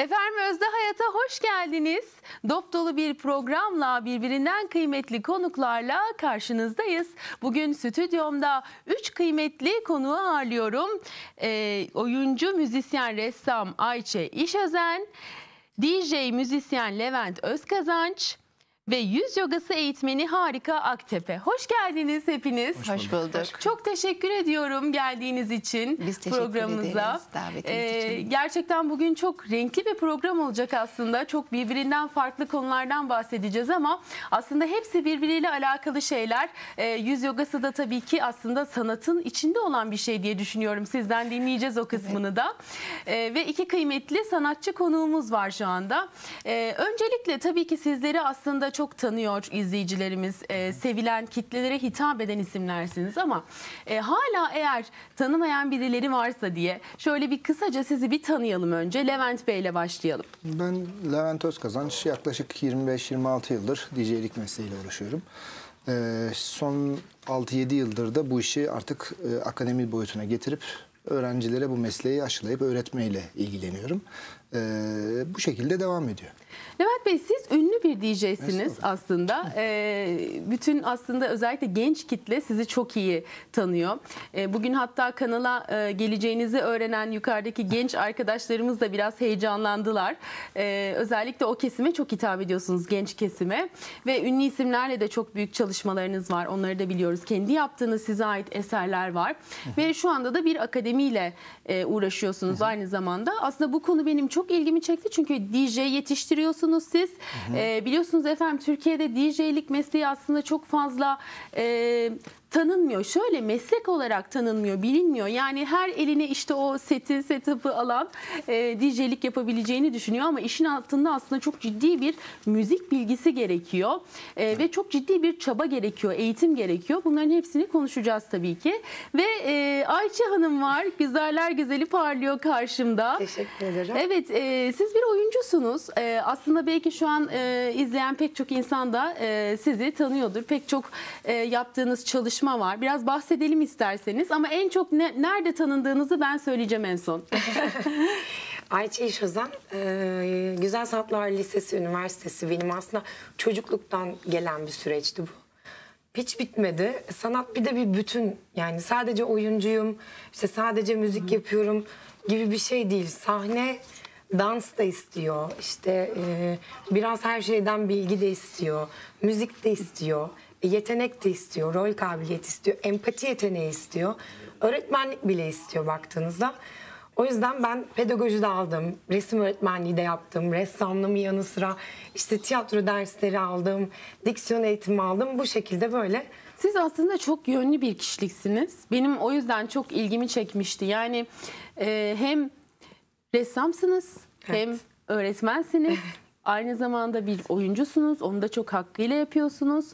Efendim Özde Hayat'a hoş geldiniz. Dop dolu bir programla birbirinden kıymetli konuklarla karşınızdayız. Bugün stüdyomda 3 kıymetli konuğu ağırlıyorum. Oyuncu, müzisyen, ressam Ayçe İşözen, DJ, müzisyen Levent Özkazanç ve yüz yogası eğitmeni Harika Aktepe. Hoş geldiniz hepiniz. Hoş bulduk. Çok teşekkür ediyorum geldiğiniz için Biz teşekkür programımıza. ederiz davetiniz için. Gerçekten bugün çok renkli bir program olacak aslında. Çok birbirinden farklı konulardan bahsedeceğiz ama aslında hepsi birbiriyle alakalı şeyler. Yüz yogası da tabii ki aslında sanatın içinde olan bir şey diye düşünüyorum. Sizden dinleyeceğiz o kısmını da. Ve 2 kıymetli sanatçı konuğumuz var şu anda. Öncelikle tabii ki sizleri aslında çok tanıyor izleyicilerimiz. Sevilen kitlelere hitap eden isimlersiniz ama hala eğer tanımayan birileri varsa diye şöyle bir kısaca sizi bir tanıyalım önce. Levent Bey ile başlayalım. Ben Levent Özkazanç. Yaklaşık 25-26 yıldır DJ'lik mesleğiyle uğraşıyorum. Son 6-7 yıldır da bu işi artık akademi boyutuna getirip öğrencilere bu mesleği aşılayıp öğretmeyle ilgileniyorum. Bu şekilde devam ediyor. Levent Bey, siz ünlü bir DJ'siniz aslında. Bütün aslında özellikle genç kitle sizi çok iyi tanıyor. Bugün hatta kanala geleceğinizi öğrenen yukarıdaki genç arkadaşlarımız da biraz heyecanlandılar. Özellikle o kesime çok hitap ediyorsunuz, genç kesime. Ve ünlü isimlerle de çok büyük çalışmalarınız var. Onları da biliyoruz. Kendi yaptığınız size ait eserler var. Ve şu anda da bir akademiyle uğraşıyorsunuz aynı zamanda. Aslında bu konu benim çok ilgimi çekti. Çünkü DJ yetiştiriyorsunuz siz. Biliyorsunuz efendim, Türkiye'de DJ'lik mesleği aslında çok fazla tanınmıyor. Şöyle meslek olarak tanınmıyor, bilinmiyor. Yani her eline işte o setup'ı alan DJ'lik yapabileceğini düşünüyor ama işin altında aslında çok ciddi bir müzik bilgisi gerekiyor. Ve çok ciddi bir çaba gerekiyor, eğitim gerekiyor. Bunların hepsini konuşacağız tabii ki. Ve Ayçe Hanım var. Güzeller güzeli parlıyor karşımda. Teşekkür ederim. Evet, siz bir oyuncusunuz. Aslında belki şu an izleyen pek çok insan da sizi tanıyordur. Pek çok yaptığınız çalışma var. Biraz bahsedelim isterseniz ama en çok nerede tanındığınızı ben söyleyeceğim en son. Ayçe İşözen, Güzel Sanatlar Lisesi, Üniversitesi benim aslında çocukluktan gelen bir süreçti bu. Hiç bitmedi. Sanat bir de bir bütün. Yani sadece oyuncuyum, işte sadece müzik yapıyorum gibi bir şey değil. Sahne, dans da istiyor. İşte biraz her şeyden bilgi de istiyor. Müzik de istiyor. Yetenek de istiyor, rol kabiliyeti istiyor, empati yeteneği istiyor, öğretmenlik bile istiyor baktığınızda. O yüzden ben pedagoji de aldım, resim öğretmenliği de yaptım, ressamlığımın yanı sıra işte tiyatro dersleri aldım, diksiyon eğitimi aldım, bu şekilde böyle. Siz aslında çok yönlü bir kişiliksiniz. Benim o yüzden çok ilgimi çekmişti. Yani hem ressamsınız, Evet. hem öğretmensiniz. Aynı zamanda bir oyuncusunuz. Onu da çok hakkıyla yapıyorsunuz.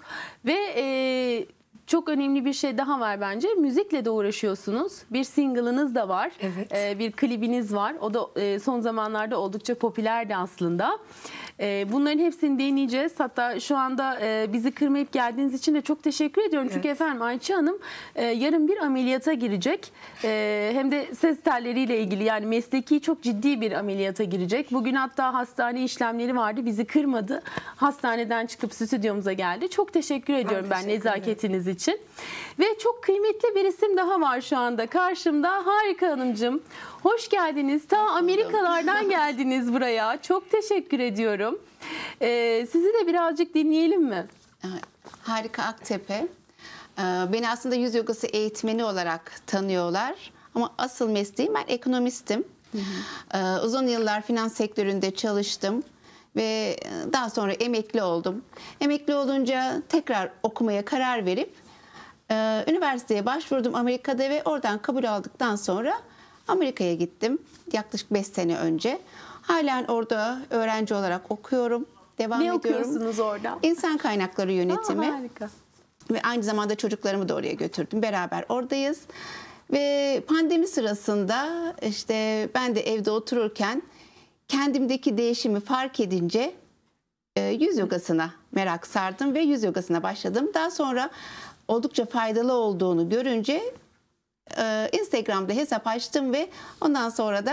Ve çok önemli bir şey daha var bence. Müzikle de uğraşıyorsunuz. Bir single'ınız da var. Evet. Bir klibiniz var. O da son zamanlarda oldukça popülerdi aslında. Bunların hepsini deneyeceğiz. Hatta şu anda bizi kırmayıp geldiğiniz için de çok teşekkür ediyorum. Çünkü efendim Ayçe Hanım yarın bir ameliyata girecek. Hem de ses telleriyle ilgili, yani mesleki çok ciddi bir ameliyata girecek. Bugün hatta hastane işlemleri vardı. Bizi kırmadı. Hastaneden çıkıp stüdyomuza geldi. Çok teşekkür ediyorum ben nezaketiniz için. Ve çok kıymetli bir isim daha var şu anda karşımda. Harika Hanımcığım. Hoş geldiniz. Ta Amerikalardan geldiniz buraya. Çok teşekkür ediyorum. Sizi de birazcık dinleyelim mi? Harika Aktepe. Beni aslında yüz yogası eğitmeni olarak tanıyorlar. Ama asıl mesleğim, ben ekonomistim. Uzun yıllar finans sektöründe çalıştım. Ve daha sonra emekli oldum. Emekli olunca tekrar okumaya karar verip üniversiteye başvurdum Amerika'da ve oradan kabul aldıktan sonra Amerika'ya gittim. Yaklaşık 5 sene önce. Halen orada öğrenci olarak okuyorum. Devam ediyorum. Ne okuyorsunuz orada? İnsan kaynakları yönetimi. Harika. Ve aynı zamanda çocuklarımı da oraya götürdüm. Beraber oradayız. Ve pandemi sırasında işte ben de evde otururken kendimdeki değişimi fark edince yüz yogasına merak sardım ve yüz yogasına başladım. Daha sonra oldukça faydalı olduğunu görünce Instagram'da hesap açtım ve ondan sonra da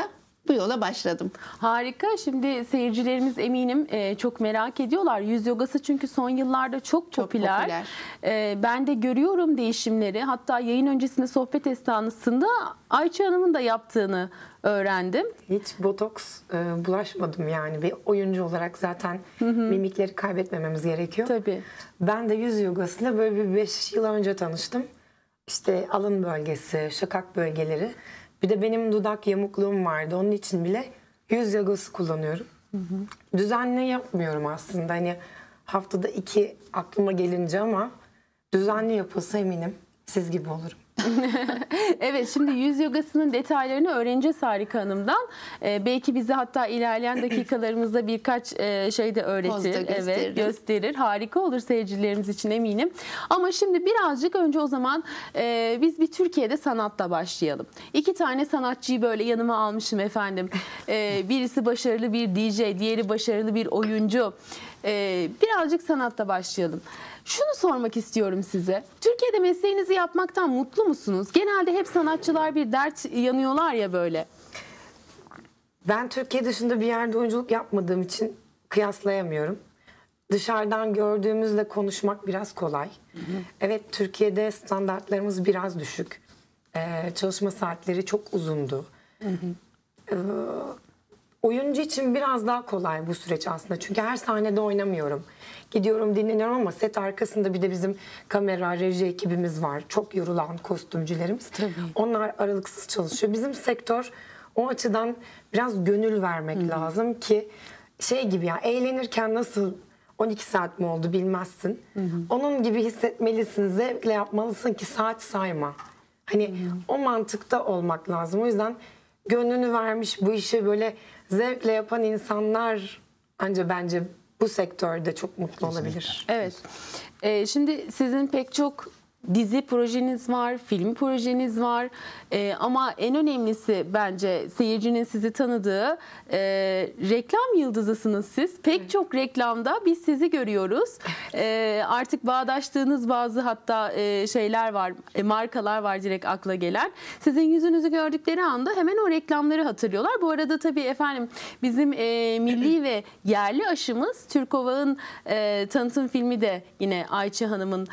bu yola başladım. Harika. Şimdi seyircilerimiz eminim çok merak ediyorlar. Yüz yogası çünkü son yıllarda çok popüler. Ben de görüyorum değişimleri. Hatta yayın öncesinde sohbet esnasında Ayça Hanım'ın da yaptığını öğrendim. Hiç botoks bulaşmadım yani. Bir oyuncu olarak zaten mimikleri kaybetmememiz gerekiyor. Tabii. Ben de yüz yogasıyla böyle bir 5 yıl önce tanıştım. İşte alın bölgesi, şakak bölgeleri. Bir de benim dudak yamukluğum vardı. Onun için bile yüz yogası kullanıyorum. Düzenli yapmıyorum aslında. Hani haftada 2 aklıma gelince ama düzenli yapılsa eminim siz gibi olurum. Evet, şimdi yüz yogasının detaylarını öğreneceğiz Harika Hanım'dan. Belki bize hatta ilerleyen dakikalarımızda birkaç şey de öğretir. Evet, gösterir. Harika olur seyircilerimiz için eminim. Ama şimdi birazcık önce o zaman biz bir Türkiye'de sanatla başlayalım. 2 tane sanatçıyı böyle yanıma almışım efendim. Birisi başarılı bir DJ, diğeri başarılı bir oyuncu. Birazcık sanatla başlayalım. Şunu sormak istiyorum size. Türkiye'de mesleğinizi yapmaktan mutlu musunuz? Genelde hep sanatçılar bir dert yanıyorlar ya böyle. Ben Türkiye dışında bir yerde oyunculuk yapmadığım için kıyaslayamıyorum. Dışarıdan gördüğümüzle konuşmak biraz kolay. Evet, Türkiye'de standartlarımız biraz düşük. Çalışma saatleri çok uzundu. Oyuncu için biraz daha kolay bu süreç aslında. Çünkü her sahnede oynamıyorum. Gidiyorum, dinleniyorum ama set arkasında bir de bizim kamera, reji ekibimiz var. Çok yorulan kostümcülerimiz. Tabii. Onlar aralıksız çalışıyor. Bizim sektör o açıdan biraz gönül vermek lazım ki şey gibi ya, eğlenirken nasıl 12 saat mi oldu bilmezsin. Onun gibi hissetmelisin, zevkle yapmalısın ki saat sayma. Hani o mantıkta olmak lazım. O yüzden gönlünü vermiş, bu işi böyle zevkle yapan insanlar ancak bence bu sektörde çok mutlu olabilir. Evet. Şimdi sizin pek çok dizi projeniz var, film projeniz var. Ama en önemlisi bence seyircinin sizi tanıdığı reklam yıldızısınız siz. Pek çok reklamda biz sizi görüyoruz. Artık bağdaştığınız bazı hatta şeyler var, markalar var direkt akla gelen. Sizin yüzünüzü gördükleri anda hemen o reklamları hatırlıyorlar. Bu arada tabii efendim bizim milli ve yerli aşımız Türkova'nın tanıtım filmi de yine Ayça Hanım'ın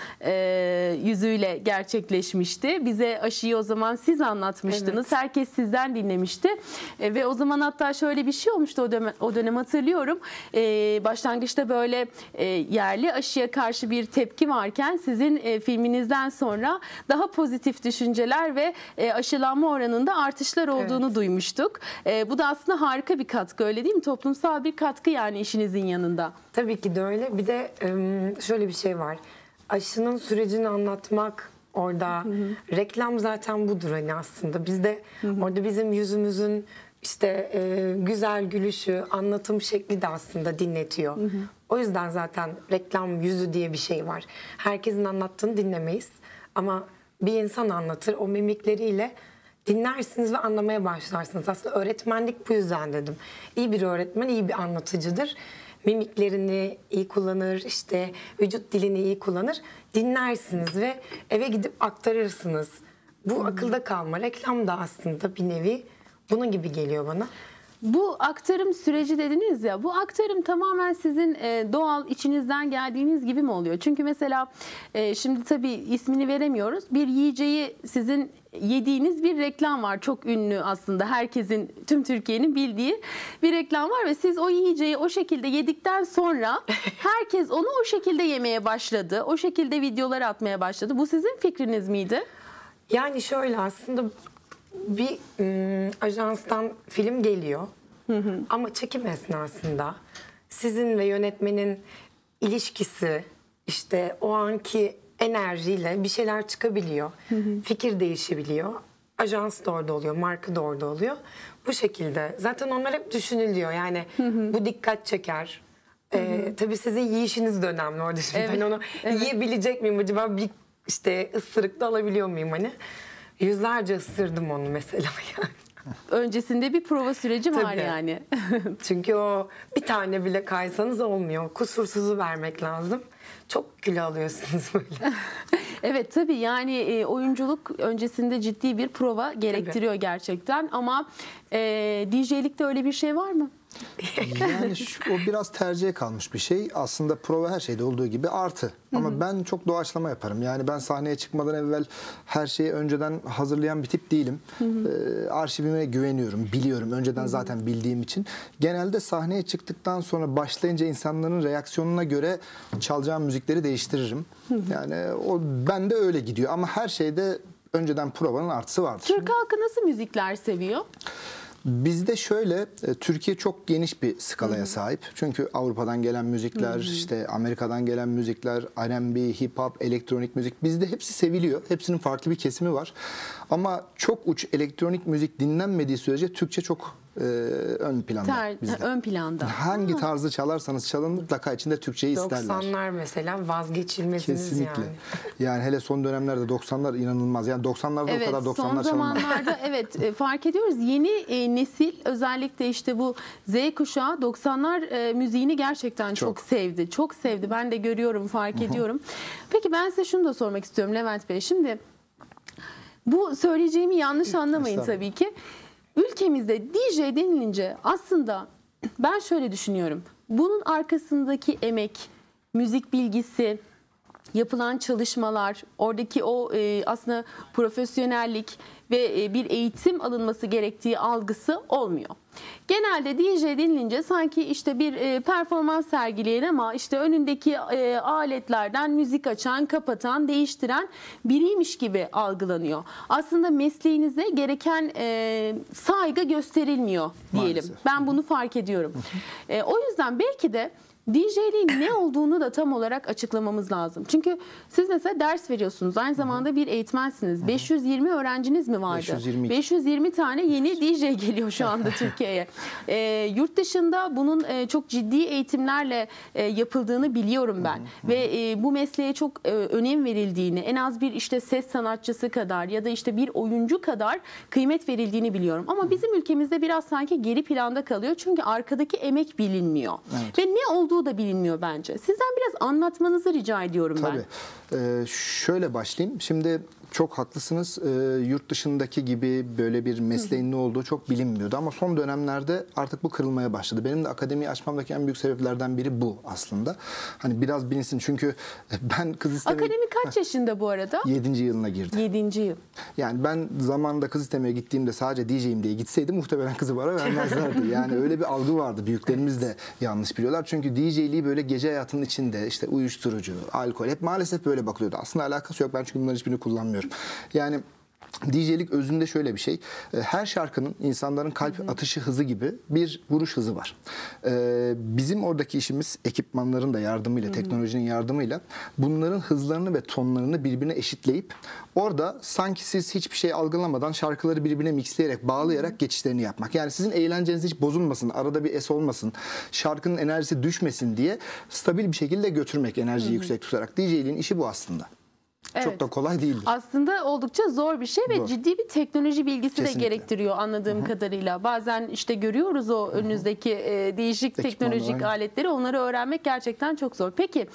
yüzüyle gerçekleşmişti. Bize aşıyı o zaman siz anlatmıştınız. Evet. Herkes sizden dinlemişti. Ve o zaman hatta şöyle bir şey olmuştu o dönem hatırlıyorum. Başlangıçta böyle yerli aşıya karşı bir tepki varken sizin filminizden sonra daha pozitif düşünceler ve aşılanma oranında artışlar olduğunu duymuştuk. Bu da aslında harika bir katkı, öyle değil mi? Toplumsal bir katkı yani işinizin yanında. Tabii ki de öyle. Bir de şöyle bir şey var. Aşının sürecini anlatmak orada, reklam zaten budur hani aslında. Biz de orada bizim yüzümüzün işte güzel gülüşü, anlatım şekli de aslında dinletiyor. O yüzden zaten reklam yüzü diye bir şey var. Herkesin anlattığını dinlemeyiz ama bir insan anlatır, o mimikleriyle dinlersiniz ve anlamaya başlarsınız. Aslında öğretmenlik bu yüzden dedim. İyi bir öğretmen iyi bir anlatıcıdır. Mimiklerini iyi kullanır, işte vücut dilini iyi kullanır. Dinlersiniz ve eve gidip aktarırsınız. Bu akılda kalma. Reklam da aslında bir nevi bunun gibi geliyor bana. Bu aktarım süreci dediniz ya, bu aktarım tamamen sizin doğal içinizden geldiğiniz gibi mi oluyor? Çünkü mesela şimdi tabii ismini veremiyoruz. Bir yiyeceği sizin yediğiniz bir reklam var. Çok ünlü aslında, herkesin, tüm Türkiye'nin bildiği bir reklam var ve siz o yiyeceği o şekilde yedikten sonra herkes onu o şekilde yemeye başladı. O şekilde videolar atmaya başladı. Bu sizin fikriniz miydi? Yani şöyle aslında bir ajanstan film geliyor ama çekim esnasında sizin ve yönetmenin ilişkisi, işte o anki enerjiyle bir şeyler çıkabiliyor. Fikir değişebiliyor. Ajans da orada oluyor, marka da orada oluyor. Bu şekilde. Zaten onlar hep düşünülüyor. Yani bu dikkat çeker. Tabii sizin yiyişiniz de önemli orada. Şimdi ben onu yiyebilecek miyim acaba, bir işte ısırıkta alabiliyor muyum hani? Yüzlerce ısırdım onu mesela yani. Öncesinde bir prova süreci var Tabii. yani. Çünkü o bir tane bile kaysanız olmuyor. Kusursuzu vermek lazım. Çok kilo alıyorsunuz böyle. Evet tabii, yani oyunculuk öncesinde ciddi bir prova gerektiriyor gerçekten, ama DJ'likte öyle bir şey var mı? Yani o biraz tercihe kalmış bir şey. Aslında prova her şeyde olduğu gibi artı. Ama ben çok doğaçlama yaparım. Yani ben sahneye çıkmadan evvel her şeyi önceden hazırlayan bir tip değilim. Arşivime güveniyorum, biliyorum. Önceden zaten bildiğim için. Genelde sahneye çıktıktan sonra başlayınca insanların reaksiyonuna göre çalacağım müzikleri değiştiririm. Yani o bende öyle gidiyor. Ama her şeyde önceden provanın artısı vardır. Türk halkı nasıl müzikler seviyor? Bizde şöyle, Türkiye çok geniş bir skalaya sahip. Çünkü Avrupa'dan gelen müzikler, işte Amerika'dan gelen müzikler, R&B, hip hop, elektronik müzik, bizde hepsi seviliyor. Hepsinin farklı bir kesimi var. Ama çok uç elektronik müzik dinlenmediği sürece Türkçe çok ön planda bizde. Ön planda. Hangi tarzı çalarsanız çalın mutlaka içinde Türkçeyi isterler. 90'lar mesela vazgeçilmeziniz. Kesinlikle. Yani hele son dönemlerde 90'lar inanılmaz. Yani 90'larda Evet, o kadar 90'lar son çalınmaz. zamanlarda evet fark ediyoruz. Yeni nesil, özellikle işte bu Z kuşağı 90'lar müziğini gerçekten çok sevdi. Çok sevdi. Ben de görüyorum, fark ediyorum. Peki ben size şunu da sormak istiyorum Levent Bey. Şimdi bu söyleyeceğimi yanlış anlamayın tabii ki. Ülkemizde DJ denilince aslında ben şöyle düşünüyorum. Bunun arkasındaki emek, müzik bilgisi, yapılan çalışmalar, oradaki o aslında profesyonellik ve bir eğitim alınması gerektiği algısı olmuyor. Genelde DJ denilince sanki işte bir performans sergileyen ama işte önündeki aletlerden müzik açan, kapatan, değiştiren biriymiş gibi algılanıyor. Aslında mesleğinize gereken saygı gösterilmiyor diyelim. Maalesef. Ben bunu fark ediyorum. O yüzden belki de DJ'liğin ne olduğunu da tam olarak açıklamamız lazım. Çünkü siz mesela ders veriyorsunuz. Aynı zamanda bir eğitmensiniz. 520 öğrenciniz mi vardı? 520 tane yeni DJ geliyor şu anda Türkiye'ye. Yurt dışında bunun çok ciddi eğitimlerle yapıldığını biliyorum ben. Ve bu mesleğe çok önem verildiğini, en az bir işte ses sanatçısı kadar ya da işte bir oyuncu kadar kıymet verildiğini biliyorum. Ama bizim ülkemizde biraz sanki geri planda kalıyor. Çünkü arkadaki emek bilinmiyor. Evet. Ve ne olduğu da bilinmiyor bence. Sizden biraz anlatmanızı rica ediyorum ben. Tabii. Şöyle başlayayım. Şimdi çok haklısınız. Yurt dışındaki gibi böyle bir mesleğin ne olduğu çok bilinmiyordu. Ama son dönemlerde artık bu kırılmaya başladı. Benim de akademiyi açmamdaki en büyük sebeplerden biri bu aslında. Hani biraz bilinsin. Çünkü ben kız istemeye... Akademi kaç yaşında bu arada? 7. yılına girdi. 7. yıl. Yani ben zamanında kız istemeye gittiğimde sadece DJ'im diye gitseydim muhtemelen kızı bana vermezlerdi. Yani öyle bir algı vardı. Büyüklerimiz de yanlış biliyorlar. Çünkü DJ'liği böyle gece hayatının içinde işte uyuşturucu, alkol hep maalesef böyle bakılıyordu. Aslında alakası yok. Ben çünkü bunların hiçbirini kullanmıyorum. Yani DJ'lik özünde şöyle bir şey. Her şarkının insanların kalp atışı hızı gibi bir vuruş hızı var. Bizim oradaki işimiz ekipmanların da yardımıyla, teknolojinin yardımıyla bunların hızlarını ve tonlarını birbirine eşitleyip orada sanki siz hiçbir şey algılamadan şarkıları birbirine mixleyerek, bağlayarak geçişlerini yapmak. Yani sizin eğlenceniz hiç bozulmasın, arada bir es olmasın, şarkının enerjisi düşmesin diye stabil bir şekilde götürmek, enerjiyi yüksek tutarak. DJ'liğin işi bu aslında. Evet. Çok da kolay değildir. Aslında oldukça zor bir şey ve ciddi bir teknoloji bilgisi Kesinlikle. de gerektiriyor anladığım kadarıyla. Bazen işte görüyoruz o önünüzdeki değişik teknolojik aletleri. Onları öğrenmek gerçekten çok zor. Peki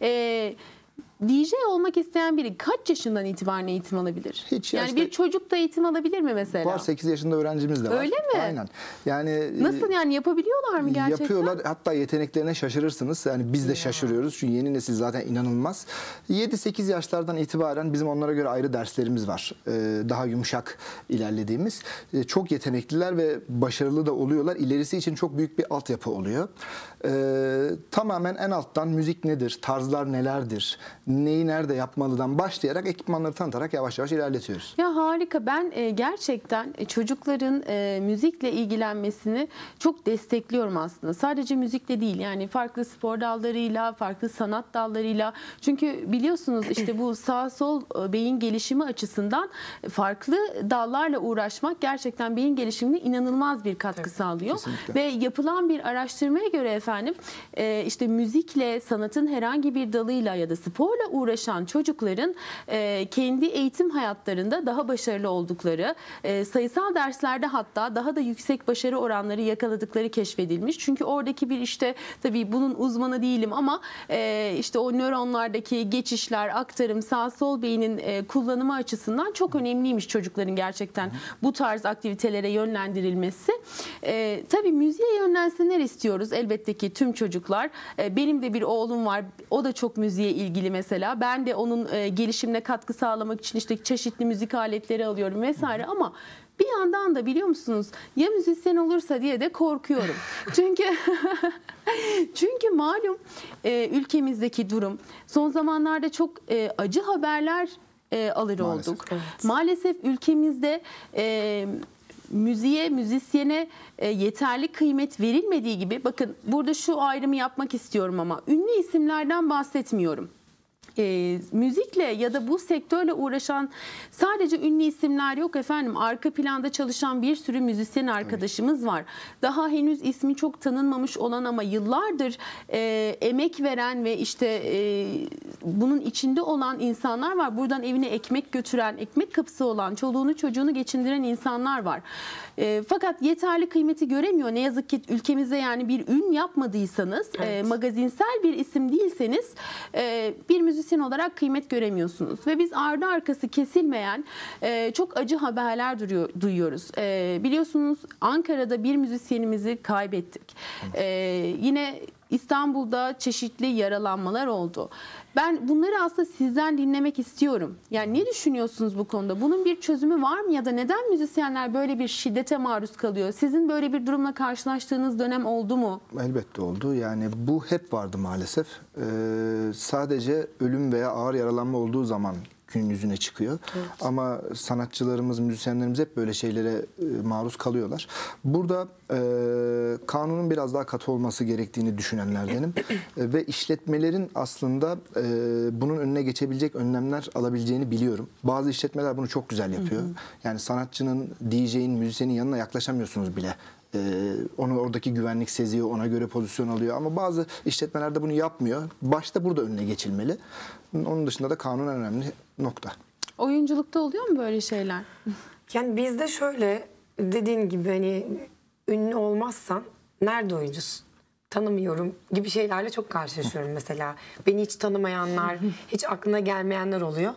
DJ olmak isteyen biri kaç yaşından itibaren eğitim alabilir? Hiç yani bir çocuk da eğitim alabilir mi mesela? Var, 8 yaşında öğrencimiz de var. Öyle mi? Aynen. Yani nasıl yani, yapabiliyorlar mı gerçekten? Yapıyorlar. Hatta yeteneklerine şaşırırsınız. Yani biz de şaşırıyoruz. Çünkü yeni nesil zaten inanılmaz. 7-8 yaşlardan itibaren bizim onlara göre ayrı derslerimiz var. Daha yumuşak ilerlediğimiz. Çok yetenekliler ve başarılı da oluyorlar. İlerisi için çok büyük bir altyapı oluyor. Tamamen en alttan müzik nedir, tarzlar nelerdir, neyi nerede yapmalıdan başlayarak ekipmanları tanıtarak yavaş yavaş ilerletiyoruz. Ya harika. Ben gerçekten çocukların müzikle ilgilenmesini çok destekliyorum aslında. Sadece müzikle değil, yani farklı spor dallarıyla, farklı sanat dallarıyla. Çünkü biliyorsunuz işte bu sağ sol beyin gelişimi açısından farklı dallarla uğraşmak gerçekten beyin gelişimine inanılmaz bir katkı sağlıyor. Kesinlikle. Ve yapılan bir araştırmaya göre efendim işte müzikle, sanatın herhangi bir dalıyla ya da sporla sporla uğraşan çocukların kendi eğitim hayatlarında daha başarılı oldukları, sayısal derslerde hatta daha da yüksek başarı oranları yakaladıkları keşfedilmiş. Çünkü oradaki bir işte, tabii bunun uzmanı değilim ama işte o nöronlardaki geçişler, aktarım, sağ sol beynin kullanımı açısından çok önemliymiş çocukların gerçekten bu tarz aktivitelere yönlendirilmesi. Tabii müziğe yönlensinler istiyoruz elbette ki tüm çocuklar. Benim de bir oğlum var. O da çok müziğe ilgili mesela. Ben de onun gelişimine katkı sağlamak için işte çeşitli müzik aletleri alıyorum vesaire ama bir yandan da biliyor musunuz ya müzisyen olursa diye de korkuyorum. Çünkü malum ülkemizdeki durum, son zamanlarda çok acı haberler alır Maalesef. olduk. Evet. Maalesef ülkemizde müziğe, müzisyene yeterli kıymet verilmediği gibi, bakın burada şu ayrımı yapmak istiyorum ama ünlü isimlerden bahsetmiyorum. Müzikle ya da bu sektörle uğraşan sadece ünlü isimler yok efendim. Arka planda çalışan bir sürü müzisyen arkadaşımız var. Daha henüz ismi çok tanınmamış olan ama yıllardır emek veren ve işte bunun içinde olan insanlar var. Buradan evine ekmek götüren, ekmek kapısı olan, çoluğunu çocuğunu geçindiren insanlar var. Fakat yeterli kıymeti göremiyor. Ne yazık ki ülkemizde yani bir ün yapmadıysanız, Evet. magazinsel bir isim değilseniz bir müzisyen olarak kıymet göremiyorsunuz. Ve biz ardı arkası kesilmeyen çok acı haberler duyuyoruz. Biliyorsunuz Ankara'da bir müzisyenimizi kaybettik. Yine İstanbul'da çeşitli yaralanmalar oldu. Ben bunları aslında sizden dinlemek istiyorum. Yani ne düşünüyorsunuz bu konuda? Bunun bir çözümü var mı ya da neden müzisyenler böyle bir şiddete maruz kalıyor? Sizin böyle bir durumla karşılaştığınız dönem oldu mu? Elbette oldu. Yani bu hep vardı maalesef. Sadece ölüm veya ağır yaralanma olduğu zaman gün yüzüne çıkıyor. Evet. Ama sanatçılarımız, müzisyenlerimiz hep böyle şeylere maruz kalıyorlar. Burada kanunun biraz daha katı olması gerektiğini düşünenlerdenim. Ve işletmelerin aslında bunun önüne geçebilecek önlemler alabileceğini biliyorum. Bazı işletmeler bunu çok güzel yapıyor. Yani sanatçının, DJ'in, müzisyenin yanına yaklaşamıyorsunuz bile. Onu oradaki güvenlik seziyor, ona göre pozisyon alıyor. Ama bazı işletmeler de bunu yapmıyor. Başta burada önüne geçilmeli. Onun dışında da kanun en önemli nokta. Oyunculukta oluyor mu böyle şeyler? Yani bizde şöyle, dediğin gibi hani ünlü olmazsan nerede oyuncusun? Tanımıyorum gibi şeylerle çok karşılaşıyorum mesela. Beni hiç tanımayanlar, hiç aklına gelmeyenler oluyor.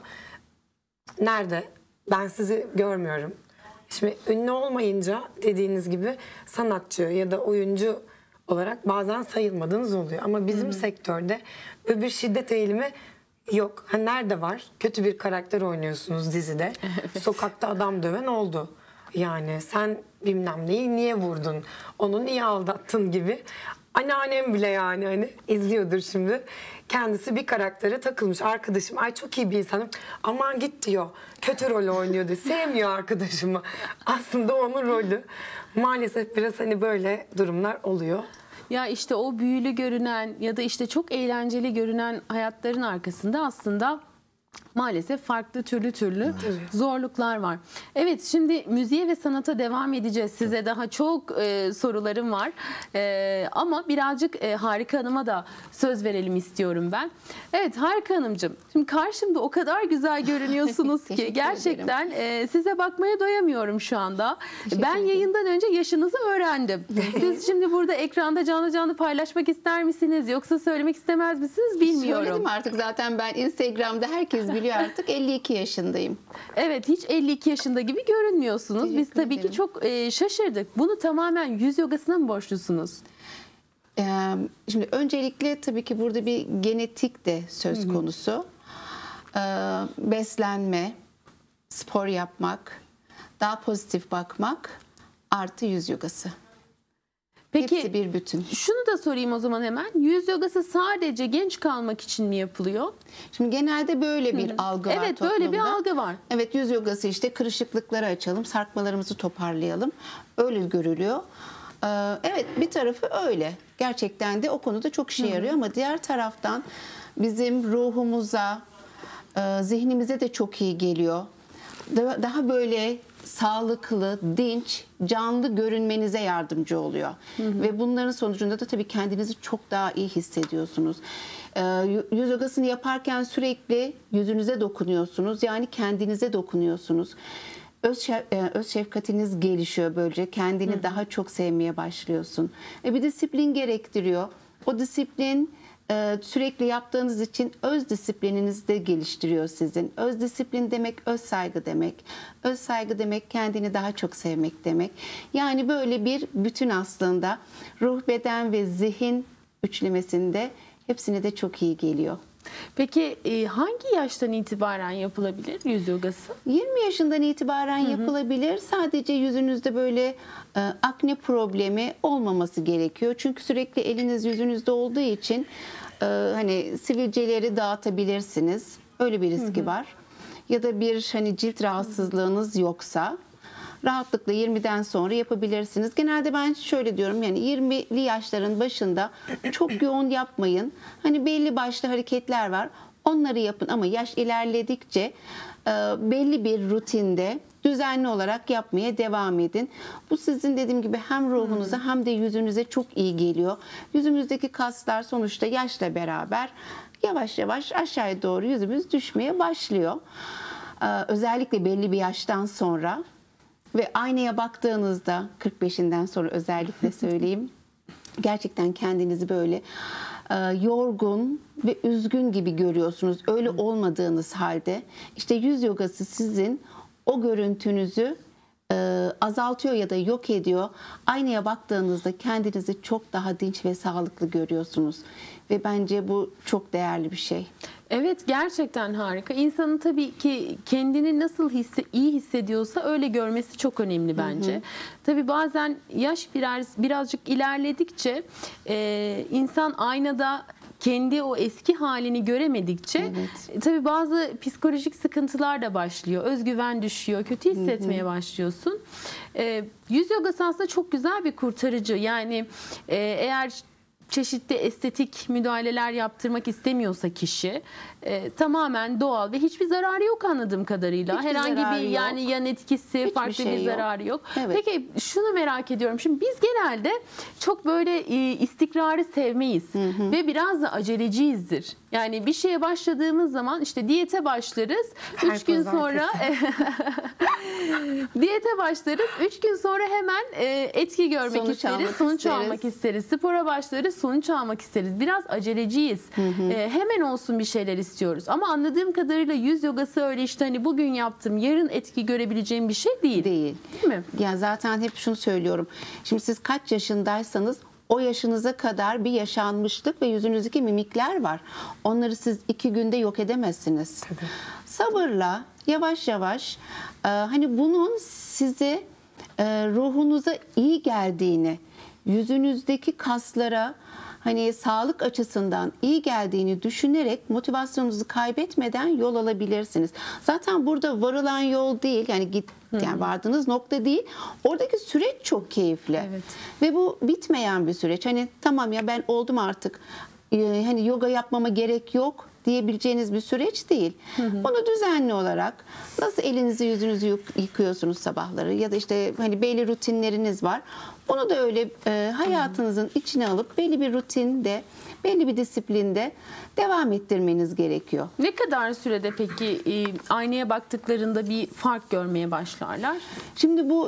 Nerede? Ben sizi görmüyorum. Şimdi ünlü olmayınca dediğiniz gibi sanatçı ya da oyuncu olarak bazen sayılmadığınız oluyor. Ama bizim sektörde böyle bir şiddet eğilimi yok. Ha, nerede var? Kötü bir karakter oynuyorsunuz dizide. Sokakta adam döven oldu. Yani sen bilmem neyi niye vurdun? Onu niye aldattın gibi. Anneannem bile yani hani izliyordur şimdi. Kendisi bir karaktere takılmış. Arkadaşım ay çok iyi bir insanım. Aman git diyor. Kötü rol oynuyor diyor. Sevmiyor arkadaşımı. Aslında onun rolü. Maalesef biraz hani böyle durumlar oluyor. Ya işte o büyülü görünen ya da işte çok eğlenceli görünen hayatların arkasında aslında maalesef farklı türlü zorluklar var. Evet, şimdi müziğe ve sanata devam edeceğiz. Size daha çok sorularım var. Ama birazcık Harika Hanım'a da söz verelim istiyorum ben. Evet Harika Hanımcığım, şimdi karşımda o kadar güzel görünüyorsunuz ki gerçekten size bakmaya doyamıyorum şu anda. Ben yayından önce yaşınızı öğrendim. Siz şimdi burada ekranda canlı canlı paylaşmak ister misiniz yoksa söylemek istemez misiniz bilmiyorum. Söyledim artık zaten, ben Instagram'da herkes biliyor artık, 52 yaşındayım. Evet, hiç 52 yaşında gibi görünmüyorsunuz. Biz Teşekkür tabii ki ederim. çok şaşırdık. Bunu tamamen yüz yogasına mı borçlusunuz? Şimdi öncelikle tabii ki burada bir genetik de söz konusu. Beslenme, spor yapmak, daha pozitif bakmak artı yüz yogası. Peki Hepsi bir bütün. şunu da sorayım o zaman hemen. Yüz yogası sadece genç kalmak için mi yapılıyor? Şimdi genelde böyle bir algı var Evet, toplumda. böyle bir algı var. Evet, yüz yogası işte kırışıklıkları açalım, sarkmalarımızı toparlayalım. Öyle görülüyor. Evet, bir tarafı öyle. Gerçekten de o konuda çok işe yarıyor ama diğer taraftan bizim ruhumuza, zihnimize de çok iyi geliyor. Daha böyle sağlıklı, dinç, canlı görünmenize yardımcı oluyor. Ve bunların sonucunda da tabii kendinizi çok daha iyi hissediyorsunuz. Yüz yogasını yaparken sürekli yüzünüze dokunuyorsunuz. Yani kendinize dokunuyorsunuz. Öz şefkatiniz gelişiyor böylece. Kendini daha çok sevmeye başlıyorsun. Bir disiplin gerektiriyor. O disiplin sürekli yaptığınız için öz disiplininizi de geliştiriyor sizin. Öz disiplin demek öz saygı demek. Öz saygı demek kendini daha çok sevmek demek. Yani böyle bir bütün aslında ruh, beden ve zihin üçlemesinde hepsine de çok iyi geliyor. Peki hangi yaştan itibaren yapılabilir yüz yogası? 20 yaşından itibaren yapılabilir. Sadece yüzünüzde böyle akne problemi olmaması gerekiyor. Çünkü sürekli eliniz yüzünüzde olduğu için hani sivilceleri dağıtabilirsiniz. Öyle bir riski var. Ya da bir hani cilt rahatsızlığınız yoksa rahatlıkla 20'den sonra yapabilirsiniz. Genelde ben şöyle diyorum, yani 20'li yaşların başında çok yoğun yapmayın. Hani belli başlı hareketler var. Onları yapın ama yaş ilerledikçe belli bir rutinde düzenli olarak yapmaya devam edin. Bu sizin dediğim gibi hem ruhunuza hem de yüzünüze çok iyi geliyor. Yüzümüzdeki kaslar sonuçta yaşla beraber yavaş yavaş aşağıya doğru yüzümüz düşmeye başlıyor. Özellikle belli bir yaştan sonra. Ve aynaya baktığınızda 45'inden sonra özellikle söyleyeyim, gerçekten kendinizi böyle yorgun ve üzgün gibi görüyorsunuz. Öyle olmadığınız halde işte yüz yogası sizin o görüntünüzü azaltıyor ya da yok ediyor. Aynaya baktığınızda kendinizi çok daha dinç ve sağlıklı görüyorsunuz. Ve bence bu çok değerli bir şey. Evet, gerçekten harika. İnsanın tabii ki kendini nasıl iyi hissediyorsa öyle görmesi çok önemli bence. Tabii bazen yaş birazcık ilerledikçe insan aynada kendi o eski halini göremedikçe tabii bazı psikolojik sıkıntılar da başlıyor. Özgüven düşüyor, kötü hissetmeye başlıyorsun. Yüz yogası aslında çok güzel bir kurtarıcı. Yani eğer çeşitli estetik müdahaleler yaptırmak istemiyorsa kişi tamamen doğal ve hiçbir zararı yok anladığım kadarıyla. Hiçbir herhangi zararı bir yok. yani yan etkisi, Hiçbir farklı şey bir yok. zararı yok. Evet. Peki şunu merak ediyorum. Şimdi biz genelde çok böyle istikrarı sevmeyiz ve biraz da aceleciyizdir. Yani bir şeye başladığımız zaman işte diyete başlarız. 3 gün sonra diyete başlarız. 3 gün sonra hemen etki görmek sonuç almak isteriz. Spora başlarız, sonuç almak isteriz. Biraz aceleciyiz. Hemen olsun bir şeyler istiyoruz. Ama anladığım kadarıyla yüz yogası öyle işte hani bugün yaptım, yarın etki görebileceğim bir şey değil. Değil. Değil mi? Ya zaten hep şunu söylüyorum. Şimdi siz kaç yaşındaysanız o yaşınıza kadar bir yaşanmışlık ve yüzünüzdeki mimikler var. Onları siz 2 günde yok edemezsiniz. Tabii. Sabırla, yavaş yavaş hani bunun size ruhunuza iyi geldiğini, yüzünüzdeki kaslara hani sağlık açısından iyi geldiğini düşünerek motivasyonunuzu kaybetmeden yol alabilirsiniz. Zaten burada varılan yol değil, yani yani vardığınız nokta değil. Oradaki süreç çok keyifli. Evet. Ve bu bitmeyen bir süreç. Hani tamam ya ben oldum artık. Hani yoga yapmama gerek yok diyebileceğiniz bir süreç değil. Bunu düzenli olarak nasıl elinizi yüzünüzü yıkıyorsunuz sabahları ya da işte hani belli rutinleriniz var. Onu da öyle hayatınızın içine alıp belli bir rutinde, belli bir disiplinde devam ettirmeniz gerekiyor. Ne kadar sürede peki aynaya baktıklarında bir fark görmeye başlarlar? Şimdi bu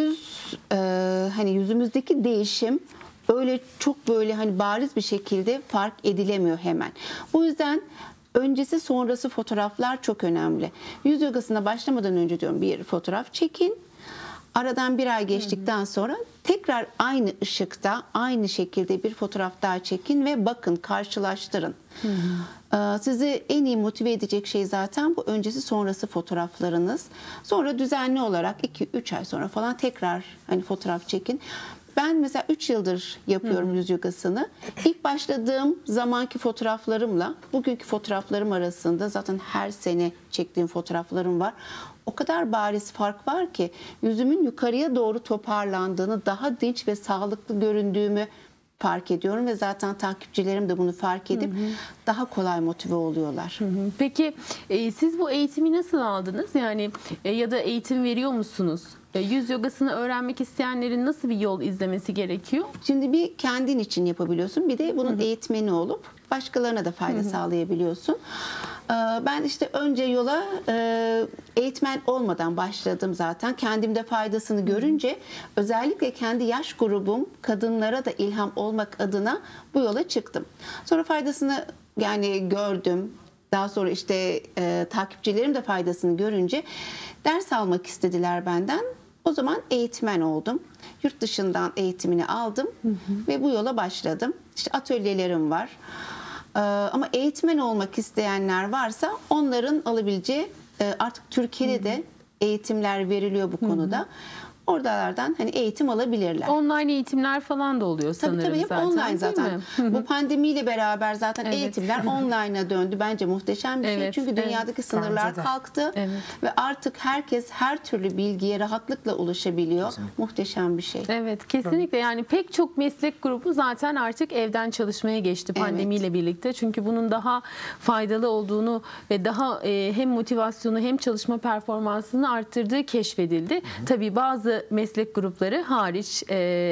hani yüzümüzdeki değişim öyle çok böyle hani bariz bir şekilde fark edilemiyor hemen. Bu yüzden öncesi sonrası fotoğraflar çok önemli. Yüz yogasına başlamadan önce diyorum bir fotoğraf çekin. Aradan 1 ay geçtikten sonra tekrar aynı ışıkta, aynı şekilde bir fotoğraf daha çekin ve bakın, karşılaştırın. Sizi en iyi motive edecek şey zaten bu öncesi sonrası fotoğraflarınız. Sonra düzenli olarak 2-3 ay sonra falan tekrar hani fotoğraf çekin. Ben mesela 3 yıldır yapıyorum yüz yogasını. İlk başladığım zamanki fotoğraflarımla bugünkü fotoğraflarım arasında zaten her sene çektiğim fotoğraflarım var. O kadar bariz fark var ki yüzümün yukarıya doğru toparlandığını, daha dinç ve sağlıklı göründüğümü fark ediyorum ve zaten takipçilerim de bunu fark edip daha kolay motive oluyorlar. Peki siz bu eğitimi nasıl aldınız? Yani ya da eğitim veriyor musunuz? Yüz yogasını öğrenmek isteyenlerin nasıl bir yol izlemesi gerekiyor? Şimdi bir kendin için yapabiliyorsun. Bir de bunun eğitmeni olup başkalarına da fayda sağlayabiliyorsun. Ben işte önce yola eğitmen olmadan başladım zaten. Kendimde faydasını görünce özellikle kendi yaş grubum kadınlara da ilham olmak adına bu yola çıktım. Sonra faydasını yani gördüm. Daha sonra işte takipçilerim de faydasını görünce ders almak istediler benden. O zaman eğitmen oldum. Yurt dışından eğitimini aldım ve bu yola başladım. İşte atölyelerim var. Ama eğitmen olmak isteyenler varsa onların alabileceği artık Türkiye'de de eğitimler veriliyor bu konuda. Oralardan hani eğitim alabilirler. Online eğitimler falan da oluyor sanırım tabii, zaten. online zaten. Bu pandemiyle beraber zaten Evet. eğitimler online'a döndü. Bence muhteşem bir şey. Evet, Çünkü evet. dünyadaki sınırlar Bence de. kalktı. Evet. Ve artık herkes her türlü bilgiye rahatlıkla ulaşabiliyor. Muhteşem bir şey. Evet, kesinlikle. Yani pek çok meslek grubu zaten artık evden çalışmaya geçti pandemiyle birlikte. Çünkü bunun daha faydalı olduğunu ve daha hem motivasyonu hem çalışma performansını arttırdığı keşfedildi. Tabii bazı meslek grupları hariç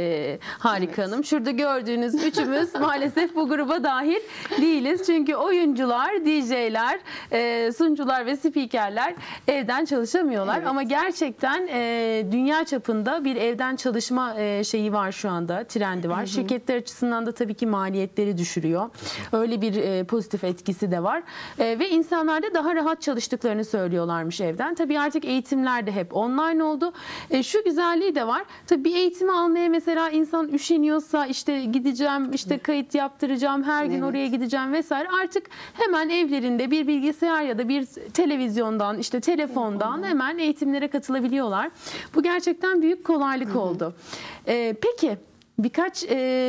Harika Hanım. Şurada gördüğünüz üçümüz maalesef bu gruba dahil değiliz. Çünkü oyuncular, DJ'ler, sunucular ve spikerler evden çalışamıyorlar. Ama gerçekten dünya çapında bir evden çalışma şeyi var şu anda, trendi var. Şirketler açısından da tabii ki maliyetleri düşürüyor. Öyle bir pozitif etkisi de var. Ve insanlar da daha rahat çalıştıklarını söylüyorlarmış evden. Tabii artık eğitimler de hep online oldu. Şu güzelliği de var. Tabii bir eğitimi almaya mesela insan üşeniyorsa işte gideceğim, işte kayıt yaptıracağım, her gün oraya gideceğim vesaire. Artık hemen evlerinde bir bilgisayar ya da bir televizyondan, işte telefondan hemen eğitimlere katılabiliyorlar. Bu gerçekten büyük kolaylık oldu. Peki birkaç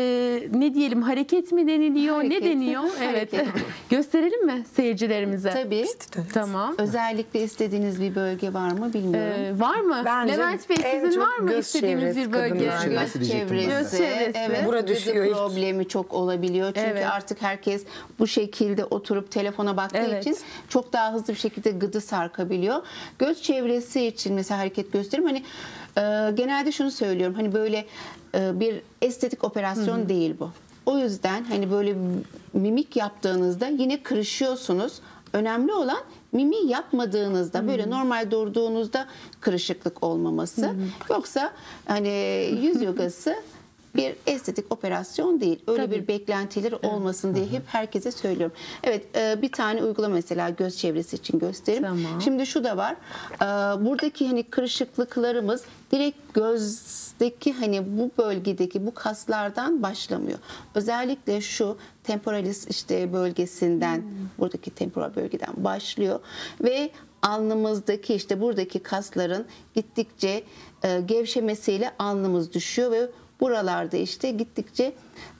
ne diyelim hareket mi deniliyor, Hareket. ne deniyor? Evet. Hareket. Gösterelim mi seyircilerimize? Tabii. Tamam. Özellikle istediğiniz bir bölge var mı bilmiyorum. Var mı? Bence Levent Bey en sizin çok var mı göz istediğiniz çevresi bir bölge? kadınlarda. Göz Göz diyecektim ben. Göz çevresi. Evet, Bura gıdı düşüyor ilk. problemi çok olabiliyor. Çünkü Evet. artık herkes bu şekilde oturup telefona baktığı Evet. için çok daha hızlı bir şekilde gıdı sarkabiliyor. Göz çevresi için mesela hareket gösterim. Hani genelde şunu söylüyorum. Hani böyle bir estetik operasyon değil bu. O yüzden hani böyle mimik yaptığınızda yine kırışıyorsunuz. Önemli olan mimi yapmadığınızda böyle normal durduğunuzda kırışıklık olmaması. Yoksa hani yüz yogası bir estetik operasyon değil. Öyle Tabii. bir beklentileri olmasın diye hep herkese söylüyorum. Evet, bir tane uygulama mesela göz çevresi için göstereyim. Tamam. Şimdi şu da var. Buradaki hani kırışıklıklarımız direkt gözdeki hani bu bölgedeki bu kaslardan başlamıyor. Özellikle şu temporalis işte bölgesinden buradaki temporal bölgeden başlıyor ve alnımızdaki işte buradaki kasların gittikçe gevşemesiyle alnımız düşüyor ve buralarda işte gittikçe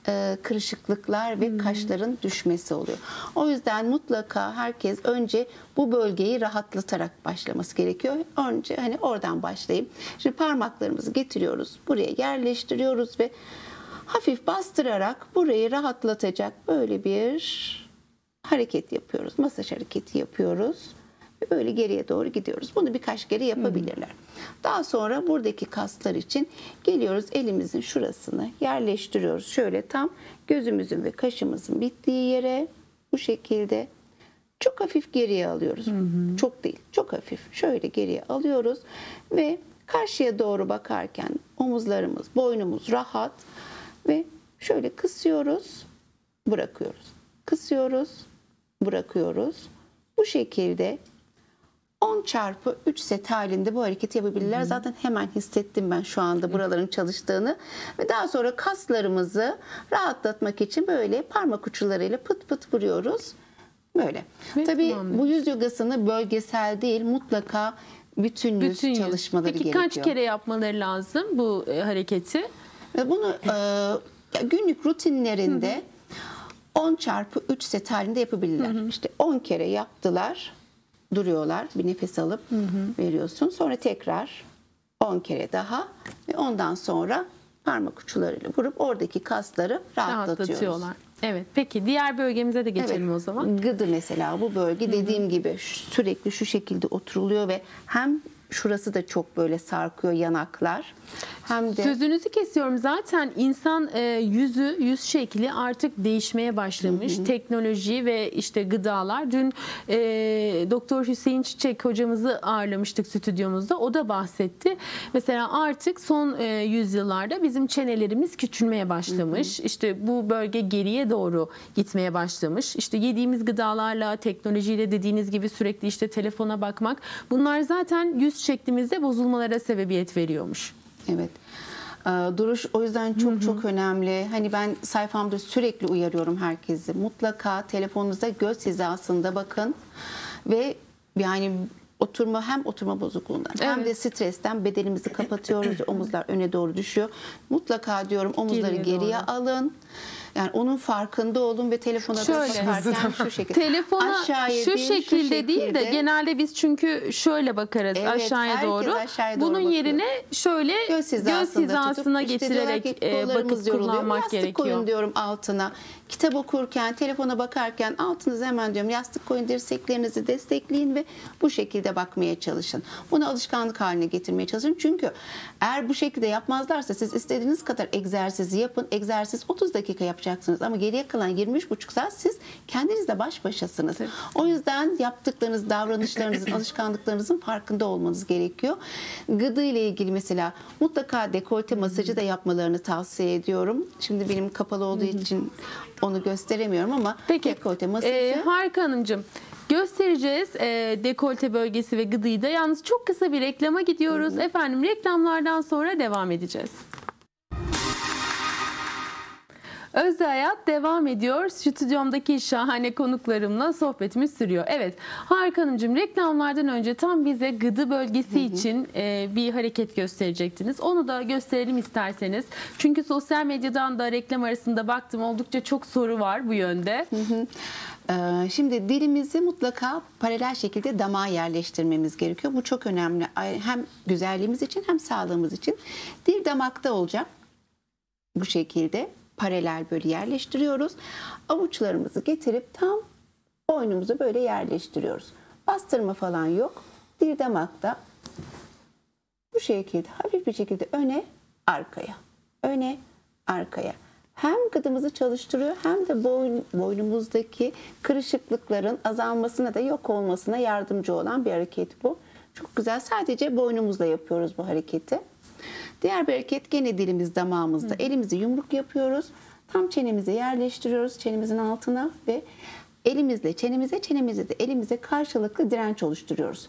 kırışıklıklar ve kaşların düşmesi oluyor. O yüzden mutlaka herkes önce bu bölgeyi rahatlatarak başlaması gerekiyor. Önce hani oradan başlayayım. Şimdi parmaklarımızı getiriyoruz. Buraya yerleştiriyoruz ve hafif bastırarak burayı rahatlatacak böyle bir hareket yapıyoruz. Masaj hareketi yapıyoruz. Böyle geriye doğru gidiyoruz. Bunu birkaç kere yapabilirler. Daha sonra buradaki kaslar için geliyoruz, elimizin şurasını yerleştiriyoruz. Şöyle tam gözümüzün ve kaşımızın bittiği yere bu şekilde çok hafif geriye alıyoruz. Çok değil, çok hafif. Şöyle geriye alıyoruz ve karşıya doğru bakarken omuzlarımız, boynumuz rahat ve şöyle kısıyoruz, bırakıyoruz. Kısıyoruz, bırakıyoruz. Bu şekilde 10 çarpı 3 set halinde bu hareketi yapabilirler. Zaten hemen hissettim ben şu anda buraların çalıştığını. Ve daha sonra kaslarımızı rahatlatmak için böyle parmak uçlarıyla pıt pıt vuruyoruz. Böyle. Ve Tabii tamamdır. bu yüz yogasını bölgesel değil mutlaka bütün yüz Bütün yüz. çalışmaları Peki gerekiyor. kaç kere yapmaları lazım bu hareketi? Ve bunu günlük rutinlerinde 10 çarpı 3 set halinde yapabilirler. İşte 10 kere yaptılar, duruyorlar, bir nefes alıp veriyorsun. Sonra tekrar 10 kere daha ve ondan sonra parmak uçlarıyla vurup oradaki kasları rahatlatıyoruz. Rahatlatıyorlar. Evet. Peki diğer bölgemize de geçelim o zaman. Gıdı mesela, bu bölge dediğim gibi sürekli şu şekilde oturuluyor ve hem şurası da çok böyle sarkıyor, yanaklar. Hem de Sözünüzü kesiyorum. Zaten insan yüz şekli artık değişmeye başlamış. Teknoloji ve işte gıdalar. Dün Doktor Hüseyin Çiçek hocamızı ağırlamıştık stüdyomuzda. O da bahsetti. Mesela artık son yüzyıllarda bizim çenelerimiz küçülmeye başlamış. İşte bu bölge geriye doğru gitmeye başlamış. İşte yediğimiz gıdalarla, teknolojiyle, dediğiniz gibi sürekli işte telefona bakmak. Bunlar zaten yüz şeklimizde bozulmalara sebebiyet veriyormuş. evet. Duruş o yüzden çok önemli. Hani ben sayfamda sürekli uyarıyorum herkesi. Mutlaka telefonunuzda göz hizasında bakın ve yani hem oturma bozukluğundan hem de stresten bedenimizi kapatıyoruz. Omuzlar öne doğru düşüyor. Mutlaka diyorum omuzları geriye alın. Yani onun farkında olun ve telefona da bakarken şu şekilde. Telefona şu şekilde değil de genelde biz çünkü şöyle bakarız aşağıya doğru. Bunun yerine şöyle göz hizasına getirerek bakıp kullanmak yastık gerekiyor. koyun diyorum altına. Kitap okurken, telefona bakarken altınıza hemen diyorum yastık koyun, dirseklerinizi destekleyin ve bu şekilde bakmaya çalışın. Bunu alışkanlık haline getirmeye çalışın. Çünkü eğer bu şekilde yapmazlarsa siz istediğiniz kadar egzersizi yapın. Egzersiz 30 dakika yapacaksınız ama geriye kalan 23,5 saat siz kendinizle baş başasınız. O yüzden yaptıklarınız, davranışlarınızın, alışkanlıklarınızın farkında olmanız gerekiyor. Gıdı ile ilgili mesela mutlaka dekolte masajı da yapmalarını tavsiye ediyorum. Şimdi benim kapalı olduğu için onu gösteremiyorum ama dekolte masajı. Harika Hanımcığım. Göstereceğiz dekolte bölgesi ve gıdıyı da. Yalnız çok kısa bir reklama gidiyoruz. Efendim reklamlardan sonra devam edeceğiz. Özde Hayat devam ediyor. Stüdyomdaki şahane konuklarımla sohbetimiz sürüyor. Evet, Harika Hanımcığım, reklamlardan önce tam bize gıdı bölgesi için bir hareket gösterecektiniz. Onu da gösterelim isterseniz. Çünkü sosyal medyadan da reklam arasında baktım, oldukça çok soru var bu yönde. Şimdi dilimizi mutlaka paralel şekilde damağa yerleştirmemiz gerekiyor. Bu çok önemli. Hem güzelliğimiz için hem sağlığımız için. Dil damakta olacak. Bu şekilde paralel böyle yerleştiriyoruz. Avuçlarımızı getirip tam boynumuzu böyle yerleştiriyoruz. Bastırma falan yok. Dil damakta. Bu şekilde hafif bir şekilde öne, arkaya. Öne, arkaya. Hem gıdımızı çalıştırıyor hem de boynumuzdaki kırışıklıkların azalmasına da yok olmasına yardımcı olan bir hareket bu. Çok güzel. Sadece boynumuzla yapıyoruz bu hareketi. Diğer bir hareket gene dilimiz damağımızda. Elimizi yumruk yapıyoruz. Tam çenemize yerleştiriyoruz. Çenemizin altına ve elimizle çenemize de elimize karşılıklı direnç oluşturuyoruz.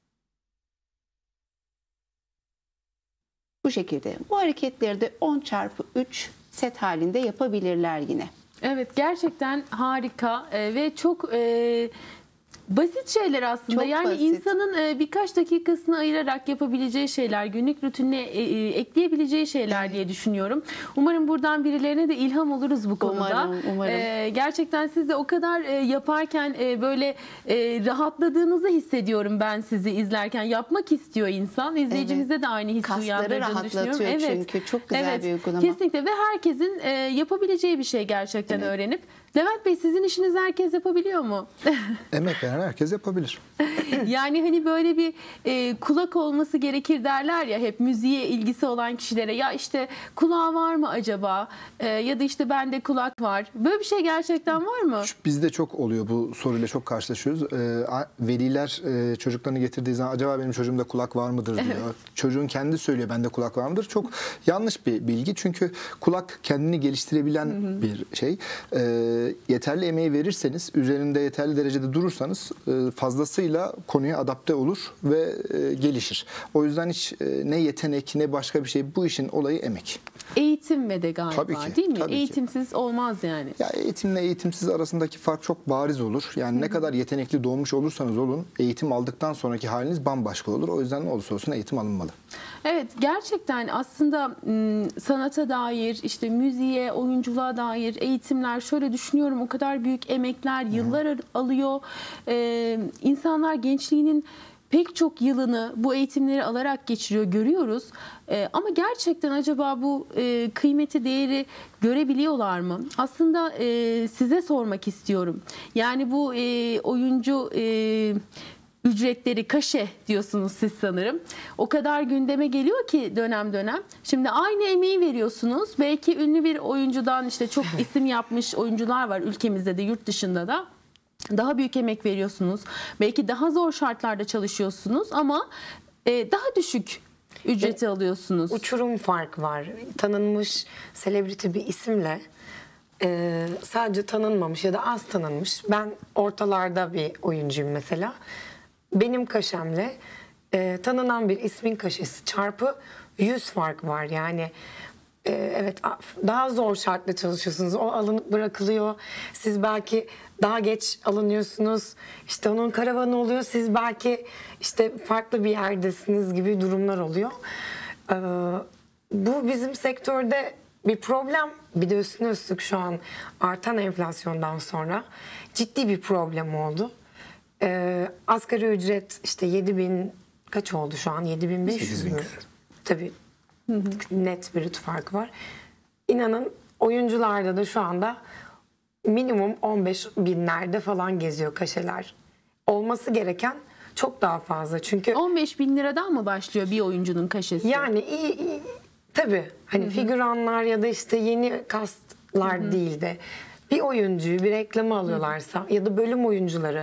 Bu şekilde. Bu hareketleri de 10x3 set halinde yapabilirler yine. Evet, gerçekten harika ve çok basit şeyler aslında. Çok yani basit. insanın birkaç dakikasını ayırarak yapabileceği şeyler, günlük rutinine ekleyebileceği şeyler diye düşünüyorum. Umarım buradan birilerine de ilham oluruz bu konuda. Umarım. Gerçekten siz de o kadar yaparken böyle rahatladığınızı hissediyorum ben sizi izlerken. Yapmak istiyor insan. İzleyicimizde de aynı hissi uyandırdığını düşünüyorum. Kasları rahatlatıyor çünkü. Çok güzel bir uygulama. Kesinlikle ve herkesin yapabileceği bir şey gerçekten öğrenip. Levent Bey, sizin işinizi herkes yapabiliyor mu? Emek veren herkes yapabilir. Yani hani böyle bir kulak olması gerekir derler ya hep müziğe ilgisi olan kişilere. Ya işte kulağı var mı acaba? Ya da işte bende kulak var. Böyle bir şey gerçekten var mı? Bizde çok oluyor, bu soruyla çok karşılaşıyoruz. Veliler çocuklarını getirdiği zaman acaba benim çocuğumda kulak var mıdır diyor. Evet. Çocuğun kendi söylüyor bende kulak var mıdır. Çok yanlış bir bilgi. Çünkü kulak kendini geliştirebilen bir şey. Yeterli emeği verirseniz, üzerinde yeterli derecede durursanız fazlasıyla konuya adapte olur ve gelişir. O yüzden hiç ne yetenek ne başka bir şey, bu işin olayı emek. Eğitim ve de galiba, tabii ki, değil mi? Tabii Eğitimsiz ki. olmaz yani. Ya eğitimle eğitimsiz arasındaki fark çok bariz olur. Yani ne kadar yetenekli doğmuş olursanız olun, eğitim aldıktan sonraki haliniz bambaşka olur. O yüzden ne olursa olsun eğitim alınmalı. Evet, gerçekten aslında sanata dair, işte müziğe, oyunculuğa dair eğitimler, şöyle düşünüyorum, o kadar büyük emekler, yıllar alıyor. İnsanlar gençliğinin pek çok yılını bu eğitimleri alarak geçiriyor, görüyoruz. Ama gerçekten acaba bu kıymeti, değeri görebiliyorlar mı? Aslında size sormak istiyorum. Yani bu oyuncu ücretleri, kaşe diyorsunuz siz sanırım. O kadar gündeme geliyor ki dönem dönem. Şimdi aynı emeği veriyorsunuz. Belki ünlü bir oyuncudan, işte çok isim yapmış oyuncular var ülkemizde de, yurt dışında da. Daha büyük emek veriyorsunuz. Belki daha zor şartlarda çalışıyorsunuz ama daha düşük ücreti alıyorsunuz. Uçurum farkı var. Tanınmış selebriti bir isimle sadece tanınmamış ya da az tanınmış. Ben ortalarda bir oyuncuyum mesela. Benim kaşemle tanınan bir ismin kaşesi çarpı 100 fark var. Yani evet, daha zor şartla çalışıyorsunuz. O alınıp bırakılıyor. Siz belki daha geç alınıyorsunuz. İşte onun karavanı oluyor. Siz belki işte farklı bir yerdesiniz gibi durumlar oluyor. Bu bizim sektörde bir problem. Bir de üstüne üstlük şu an artan enflasyondan sonra ciddi bir problem oldu. Asgari ücret işte 7.000 kaç oldu şu an? 7.500 mü? Tabii net bir fark var. İnanın oyuncularda da şu anda minimum 15.000'lerde falan geziyor kaşeler. Olması gereken çok daha fazla. Çünkü 15.000 liradan mı başlıyor bir oyuncunun kaşesi? yani iyi tabii hani figüranlar ya da işte yeni kastlar değil de bir oyuncuyu bir reklama alıyorlarsa ya da bölüm oyuncuları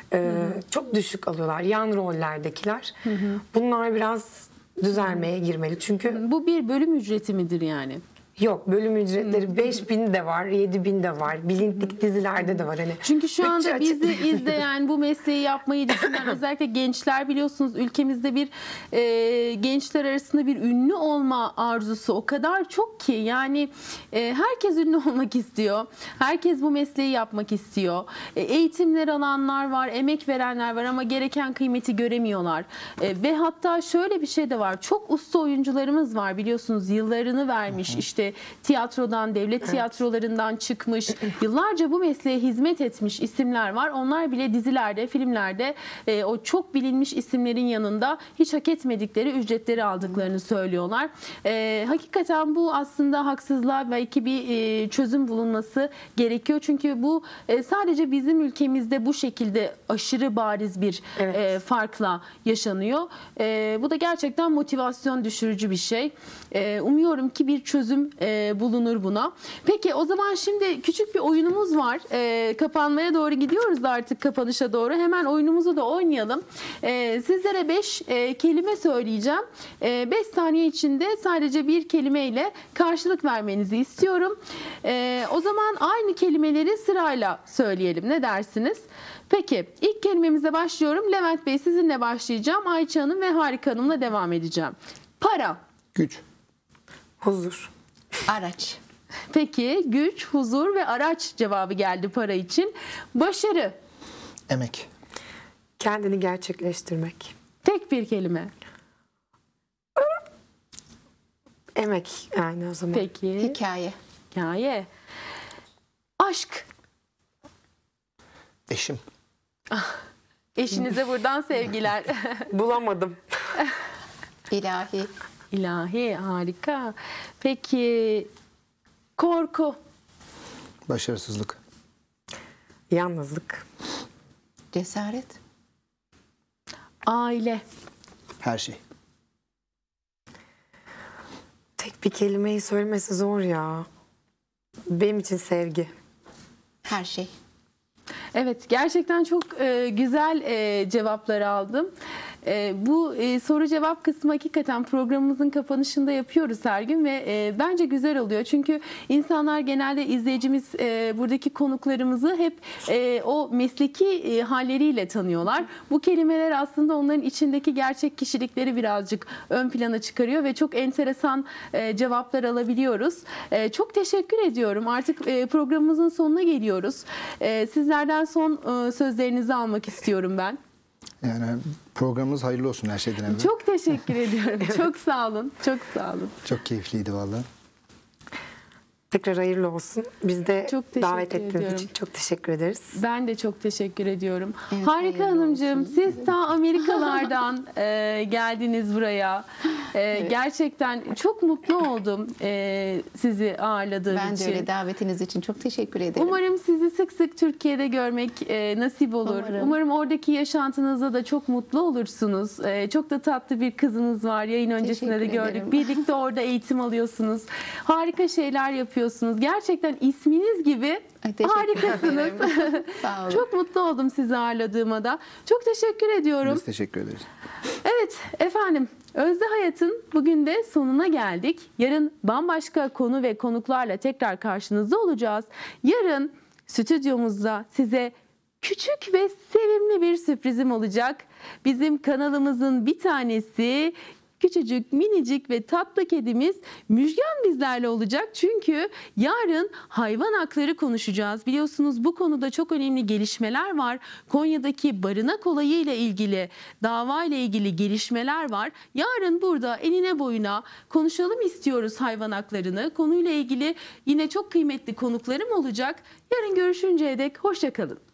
çok düşük alıyorlar. Yan rollerdekiler. Bunlar biraz düzelmeye girmeli. Çünkü Bu bir bölüm ücreti midir yani? yok, bölüm ücretleri 5.000 de var, 7.000 de var. Bilindik dizilerde de var. Hani Çünkü şu anda bütçe bizi izleyen, bu mesleği yapmayı düşünen özellikle gençler, biliyorsunuz ülkemizde bir gençler arasında bir ünlü olma arzusu o kadar çok ki, yani herkes ünlü olmak istiyor. Herkes bu mesleği yapmak istiyor. Eğitimler alanlar var, emek verenler var ama gereken kıymeti göremiyorlar. Ve hatta şöyle bir şey de var. Çok usta oyuncularımız var, biliyorsunuz, yıllarını vermiş, işte tiyatrodan, devlet tiyatrolarından çıkmış, yıllarca bu mesleğe hizmet etmiş isimler var. Onlar bile dizilerde, filmlerde o çok bilinmiş isimlerin yanında hiç hak etmedikleri ücretleri aldıklarını söylüyorlar. Hakikaten bu aslında haksızlığa belki bir çözüm bulunması gerekiyor. Çünkü bu sadece bizim ülkemizde bu şekilde aşırı bariz bir farkla yaşanıyor. Bu da gerçekten motivasyon düşürücü bir şey. Umuyorum ki bir çözüm bulunur buna. Peki o zaman şimdi küçük bir oyunumuz var. Kapanmaya doğru gidiyoruz da, artık kapanışa doğru. Hemen oyunumuzu da oynayalım. Sizlere 5 kelime söyleyeceğim. 5 saniye içinde sadece bir kelimeyle karşılık vermenizi istiyorum. O zaman aynı kelimeleri sırayla söyleyelim. Ne dersiniz? Peki ilk kelimemize başlıyorum. Levent Bey, sizinle başlayacağım. Ayça Hanım ve Harika Hanım'la devam edeceğim. Para. Güç. huzur. Araç. Peki güç, huzur ve araç cevabı geldi para için. Başarı. Emek. Kendini gerçekleştirmek. Tek bir kelime. Emek yani o zaman. Peki. Hikaye. Hikaye. Aşk. Eşim. Eşinize buradan sevgiler. Bulamadım. İlahi. İlahi, harika. Peki korku. Başarısızlık. Yalnızlık. Cesaret. Aile. Her şey. Tek bir kelimeyi söylemesi zor ya. Benim için sevgi. Her şey. Evet, gerçekten çok güzel cevaplar aldım. Bu soru cevap kısmı hakikaten programımızın kapanışında yapıyoruz her gün ve bence güzel oluyor. Çünkü insanlar, genelde izleyicimiz buradaki konuklarımızı hep o mesleki halleriyle tanıyorlar. Bu kelimeler aslında onların içindeki gerçek kişilikleri birazcık ön plana çıkarıyor ve çok enteresan cevaplar alabiliyoruz. Çok teşekkür ediyorum. Artık programımızın sonuna geliyoruz. Sizlerden son sözlerinizi almak istiyorum ben. Yani programımız hayırlı olsun her şeyden evvel. Çok teşekkür ediyorum. Çok sağ olun. Çok sağ olun. Çok keyifliydi vallahi. Tekrar hayırlı olsun. Biz de Çok teşekkür davet ettiğiniz ediyorum. için çok teşekkür ederiz. Ben de çok teşekkür ediyorum. Evet, Harika hayırlı Hanımcığım, olsun. siz ta Amerikalardan geldiniz buraya. Gerçekten çok mutlu oldum sizi ağırladığım Ben de için. öyle, davetiniz için çok teşekkür ederim. Umarım sizi sık sık Türkiye'de görmek nasip olur. Umarım oradaki yaşantınızda da çok mutlu olursunuz. Çok da tatlı bir kızınız var. Yayın öncesinde de Teşekkür gördük. ederim. Birlikte orada eğitim alıyorsunuz. Harika şeyler yapıyorsunuz. Gerçekten isminiz gibi Ay, teşekkür harikasınız. Sağ olun. Çok mutlu oldum sizi ağırladığıma da. Çok teşekkür ediyorum. Biz teşekkür ederiz. Evet efendim, Özde Hayat'ın bugün de sonuna geldik. Yarın bambaşka konu ve konuklarla tekrar karşınızda olacağız. Yarın stüdyomuzda size küçük ve sevimli bir sürprizim olacak. Bizim kanalımızın bir tanesi, küçücük, minicik ve tatlı kedimiz Müjgan bizlerle olacak. Çünkü yarın hayvan hakları konuşacağız. Biliyorsunuz bu konuda çok önemli gelişmeler var. Konya'daki barınak olayı ile ilgili, dava ile ilgili gelişmeler var. Yarın burada enine boyuna konuşalım istiyoruz hayvan haklarını. Konuyla ilgili yine çok kıymetli konuklarım olacak. Yarın görüşünceye dek hoşça kalın.